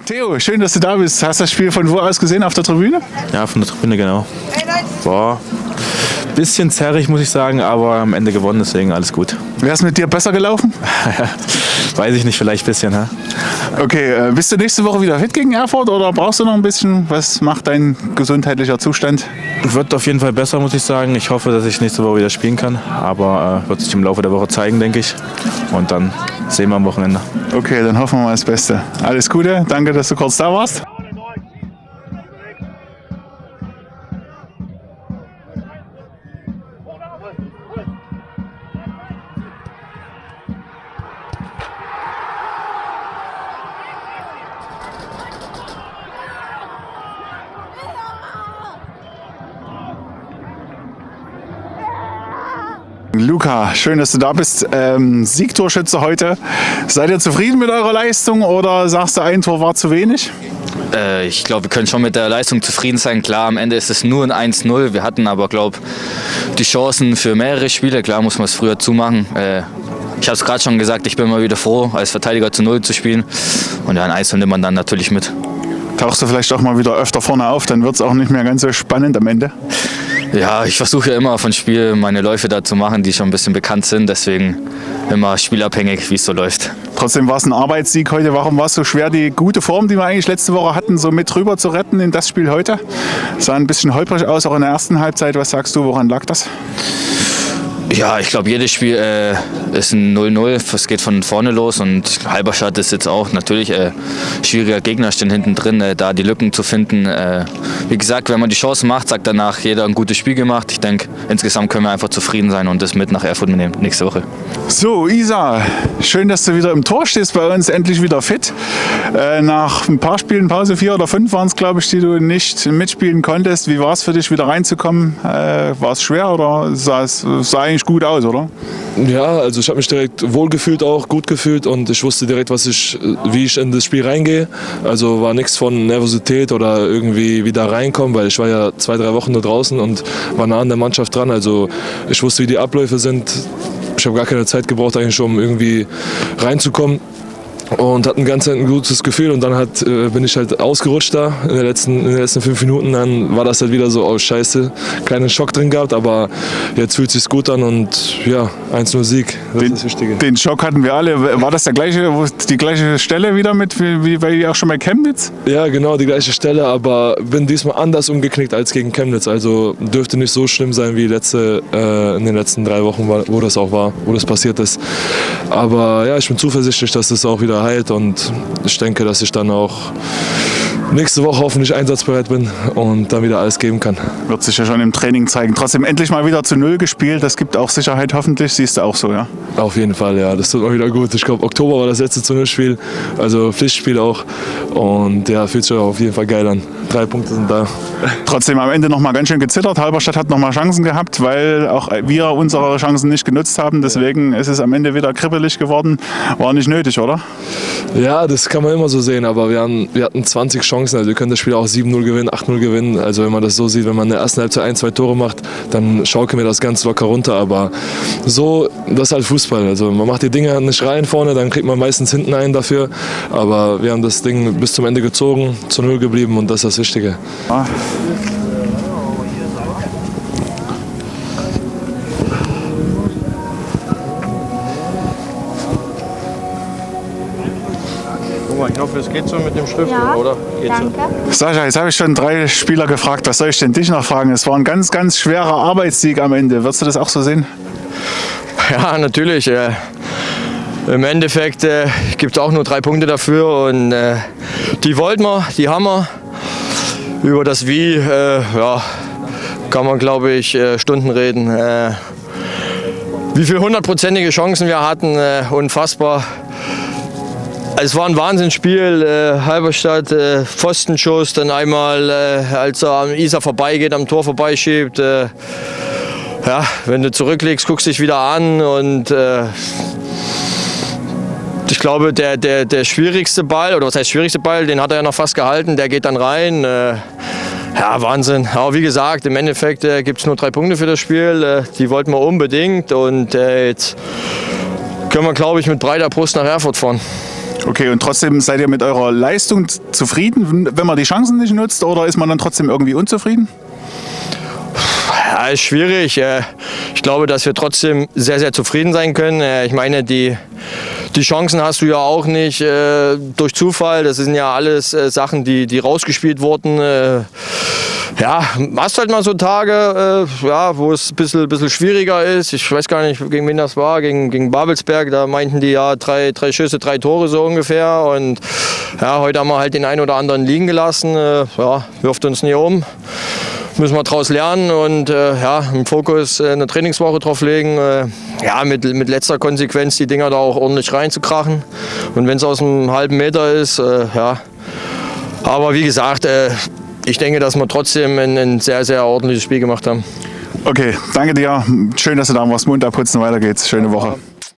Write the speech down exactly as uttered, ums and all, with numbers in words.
Theo, schön, dass du da bist. Hast du das Spiel von wo aus gesehen? Auf der Tribüne? Ja, von der Tribüne, genau. War ein bisschen zerrig, muss ich sagen, aber am Ende gewonnen, deswegen alles gut. Wäre es mit dir besser gelaufen? Weiß ich nicht, vielleicht ein bisschen. Ha? Okay, bist du nächste Woche wieder fit gegen Erfurt oder brauchst du noch ein bisschen? Was macht dein gesundheitlicher Zustand? Wird auf jeden Fall besser, muss ich sagen. Ich hoffe, dass ich nächste Woche wieder spielen kann, aber äh, wird sich im Laufe der Woche zeigen, denke ich. Und dann sehen wir am Wochenende. Okay, dann hoffen wir mal das Beste. Alles Gute, danke, dass du kurz da warst. Luca, schön, dass du da bist. Ähm, Siegtorschütze heute. Seid ihr zufrieden mit eurer Leistung oder sagst du, ein Tor war zu wenig? Äh, ich glaube, wir können schon mit der Leistung zufrieden sein. Klar, am Ende ist es nur ein eins null. Wir hatten aber, glaube ich, die Chancen für mehrere Spiele. Klar muss man es früher zumachen. Äh, ich habe es gerade schon gesagt, ich bin mal wieder froh, als Verteidiger zu null zu spielen. Und ja, ein eins null nimmt man dann natürlich mit. Tauchst du vielleicht auch mal wieder öfter vorne auf, dann wird es auch nicht mehr ganz so spannend am Ende? Ja, ich versuche ja immer von Spiel meine Läufe da zu machen, die schon ein bisschen bekannt sind. Deswegen immer spielabhängig, wie es so läuft. Trotzdem war es ein Arbeitssieg heute. Warum war es so schwer, die gute Form, die wir eigentlich letzte Woche hatten, so mit rüber zu retten in das Spiel heute? Sah ein bisschen holprig aus, auch in der ersten Halbzeit. Was sagst du, woran lag das? Ja, ich glaube, jedes Spiel äh, ist ein null null. Es geht von vorne los und Halberstadt ist jetzt auch natürlich äh, schwieriger Gegner, stehen hinten drin, äh, da die Lücken zu finden. Äh, wie gesagt, wenn man die Chance macht, sagt danach jeder ein gutes Spiel gemacht. Ich denke, insgesamt können wir einfach zufrieden sein und das mit nach Erfurt mitnehmen nächste Woche. So, Isa, schön, dass du wieder im Tor stehst bei uns, endlich wieder fit. Äh, nach ein paar Spielen Pause, vier oder fünf waren es, glaube ich, die du nicht mitspielen konntest. Wie war es für dich, wieder reinzukommen? Äh, war es schwer oder sah es sah eigentlich gut aus, oder? Ja, also ich habe mich direkt wohl gefühlt, auch gut gefühlt und ich wusste direkt, was ich, wie ich in das Spiel reingehe. Also war nichts von Nervosität oder irgendwie wieder reinkommen, weil ich war ja zwei, drei Wochen da draußen und war nah an der Mannschaft dran. Also ich wusste, wie die Abläufe sind. Ich habe gar keine Zeit gebraucht, eigentlich, um irgendwie reinzukommen. Und hatte ein ganz ein gutes Gefühl und dann hat, äh, bin ich halt ausgerutscht da in, der letzten, in den letzten fünf Minuten. Dann war das halt wieder so, oh scheiße, kleinen Schock drin gehabt, aber jetzt fühlt es sich gut an und ja, eins null Sieg, das den, ist das Wichtige. Den Schock hatten wir alle. War das der gleiche, die gleiche Stelle wieder mit, wie, wie bei, auch schon bei Chemnitz? Ja, genau, die gleiche Stelle, aber bin diesmal anders umgeknickt als gegen Chemnitz. Also dürfte nicht so schlimm sein wie letzte, äh, in den letzten drei Wochen, wo das auch war, wo das passiert ist. Aber ja, ich bin zuversichtlich, dass das auch wieder heilt und ich denke, dass ich dann auch nächste Woche hoffentlich einsatzbereit bin und dann wieder alles geben kann. Wird sich ja schon im Training zeigen. Trotzdem endlich mal wieder zu Null gespielt. Das gibt auch Sicherheit hoffentlich. Siehst du auch so, ja? Auf jeden Fall, ja. Das tut mal wieder gut. Ich glaube, Oktober war das letzte zu Null-Spiel, also Pflichtspiel auch. Und ja, fühlt sich auf jeden Fall geil an. Drei Punkte sind da. Trotzdem am Ende noch mal ganz schön gezittert. Halberstadt hat noch mal Chancen gehabt, weil auch wir unsere Chancen nicht genutzt haben. Deswegen ist es am Ende wieder kribbelig geworden. War nicht nötig, oder? Ja, das kann man immer so sehen. Aber wir, haben, wir hatten zwanzig Chancen. Also wir können das Spiel auch sieben null gewinnen, acht null gewinnen. Also wenn man das so sieht, wenn man in der ersten Halbzeit ein, zwei Tore macht, dann schaukeln wir das ganz locker runter. Aber so, das ist halt Fußball. Also man macht die Dinge nicht rein vorne, dann kriegt man meistens hinten einen dafür. Aber wir haben das Ding bis zum Ende gezogen, zu Null geblieben und das ist das Wichtige. Ah. Ich hoffe, es geht so mit dem Stift, ja, oder? Geht's danke. So? Sascha, jetzt habe ich schon drei Spieler gefragt. Was soll ich denn dich noch fragen? Es war ein ganz, ganz schwerer Arbeitssieg am Ende. Würdest du das auch so sehen? Ja, natürlich. Äh, Im Endeffekt äh, gibt es auch nur drei Punkte dafür und äh, die wollten wir, die haben wir. Über das Wie äh, ja, kann man, glaube ich, äh, Stunden reden. Äh, wie viele hundertprozentige Chancen wir hatten, äh, unfassbar. Es war ein Wahnsinnsspiel, äh, Halberstadt, äh, Pfostenschuss, dann einmal, äh, als er am Isa vorbeigeht, am Tor vorbeischiebt. Äh, ja, wenn du zurücklegst, guckst dich wieder an und äh, ich glaube, der, der, der schwierigste Ball, oder was heißt schwierigste Ball, den hat er ja noch fast gehalten, der geht dann rein. Äh, ja, Wahnsinn. Aber wie gesagt, im Endeffekt äh, gibt es nur drei Punkte für das Spiel, äh, die wollten wir unbedingt und äh, jetzt können wir, glaube ich, mit breiter Brust nach Erfurt fahren. Okay, und trotzdem seid ihr mit eurer Leistung zufrieden, wenn man die Chancen nicht nutzt, oder ist man dann trotzdem irgendwie unzufrieden? Ja, ist schwierig. Ich glaube, dass wir trotzdem sehr, sehr zufrieden sein können. Ich meine, die, die Chancen hast du ja auch nicht äh, durch Zufall. Das sind ja alles äh, Sachen, die, die rausgespielt wurden. Äh, ja, hast halt mal so Tage, äh, ja, wo es ein bisschen, bisschen schwieriger ist. Ich weiß gar nicht, gegen wen das war, gegen, gegen Babelsberg. Da meinten die ja drei, drei Schüsse, drei Tore so ungefähr. Und ja, heute haben wir halt den einen oder anderen liegen gelassen. Äh, ja, wirft uns nie um. Müssen wir daraus lernen und äh, ja, im Fokus äh, eine Trainingswoche drauf legen. Äh, ja, mit, mit letzter Konsequenz die Dinger da auch ordentlich reinzukrachen. Und wenn es aus einem halben Meter ist, äh, ja. Aber wie gesagt, äh, ich denke, dass wir trotzdem ein, ein sehr, sehr ordentliches Spiel gemacht haben. Okay, danke dir. Schön, dass du da warst. Mund abputzen, weiter geht's. Schöne Woche.